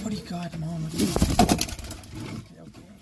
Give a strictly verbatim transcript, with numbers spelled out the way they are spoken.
What do you got, Mom? What do you got? Okay, okay.